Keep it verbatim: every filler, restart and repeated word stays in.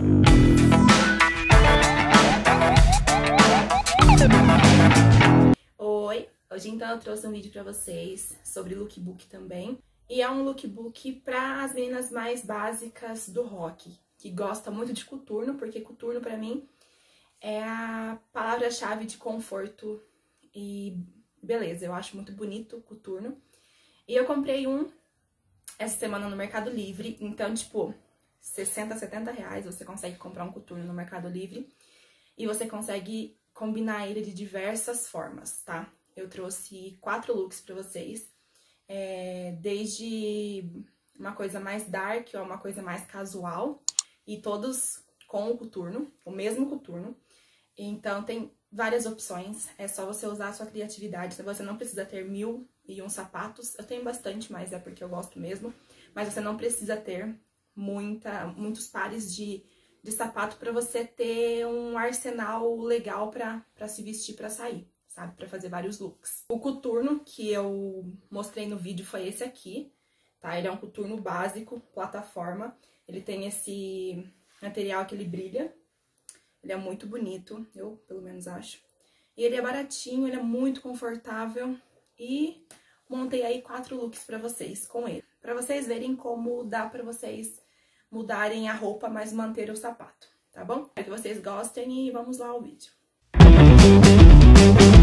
Oi! Hoje então eu trouxe um vídeo pra vocês sobre lookbook também. E é um lookbook para as meninas mais básicas do rock, que gosta muito de coturno, porque coturno pra mim é a palavra-chave de conforto e beleza. Eu acho muito bonito o coturno. E eu comprei um essa semana no Mercado Livre, então tipo, sessenta, setenta reais você consegue comprar um coturno no Mercado Livre e você consegue combinar ele de diversas formas, tá? Eu trouxe quatro looks pra vocês, é, desde uma coisa mais dark ou uma coisa mais casual, e todos com o coturno, o mesmo coturno. Então tem várias opções, é só você usar a sua criatividade, você não precisa ter mil e um sapatos. Eu tenho bastante, mas é porque eu gosto mesmo, mas você não precisa ter muita, muitos pares de, de sapato para você ter um arsenal legal para para se vestir para sair, sabe? Para fazer vários looks. O coturno que eu mostrei no vídeo foi esse aqui, tá? Ele é um coturno básico, plataforma, ele tem esse material que ele brilha. Ele é muito bonito, eu pelo menos acho. E ele é baratinho, ele é muito confortável. E montei aí quatro looks pra vocês com ele. Pra vocês verem como dá pra vocês mudarem a roupa, mas manter o sapato, tá bom? Espero que vocês gostem e vamos lá ao vídeo.